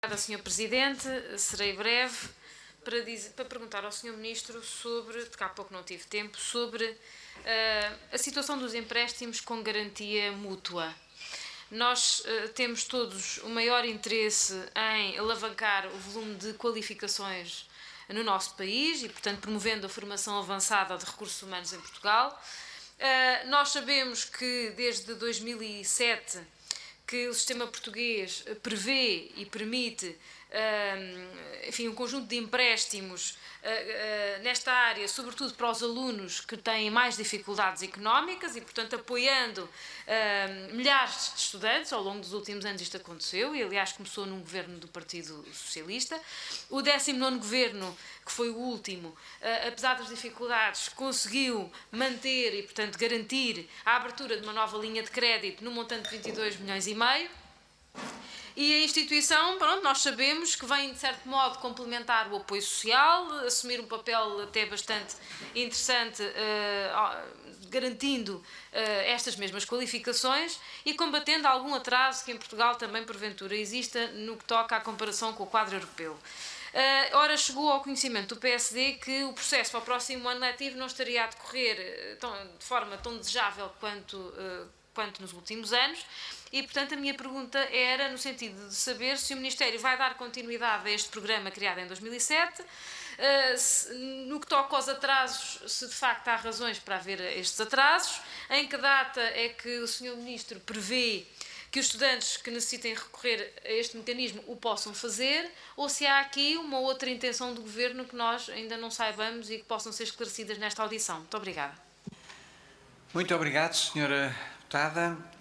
Obrigada, Sr. Presidente. Serei breve para perguntar ao Sr. Ministro sobre, porque há pouco não tive tempo, sobre a situação dos empréstimos com garantia mútua. Nós temos todos o maior interesse em alavancar o volume de qualificações no nosso país e, portanto, promovendo a formação avançada de recursos humanos em Portugal. Nós sabemos que desde 2007 que o sistema português prevê e permite enfim, um conjunto de empréstimos nesta área, sobretudo para os alunos que têm mais dificuldades económicas e, portanto, apoiando milhares de estudantes. Ao longo dos últimos anos isto aconteceu e, aliás, começou num governo do Partido Socialista. O 19º governo, que foi o último, apesar das dificuldades, conseguiu manter e, portanto, garantir a abertura de uma nova linha de crédito no montante de 22,5 milhões. E a instituição, pronto, nós sabemos que vem, de certo modo, complementar o apoio social, assumir um papel até bastante interessante, garantindo estas mesmas qualificações e combatendo algum atraso que em Portugal também, porventura, exista no que toca à comparação com o quadro europeu. Ora, chegou ao conhecimento do PSD que o processo para o próximo ano letivo não estaria a decorrer de forma tão desejável quanto nos últimos anos e, portanto, a minha pergunta era no sentido de saber se o Ministério vai dar continuidade a este programa criado em 2007, no que toca aos atrasos, se de facto há razões para haver estes atrasos, em que data é que o Sr. Ministro prevê que os estudantes que necessitem recorrer a este mecanismo o possam fazer, ou se há aqui uma outra intenção do Governo que nós ainda não saibamos e que possam ser esclarecidas nesta audição. Muito obrigada. Muito obrigado, Sra. Deputada.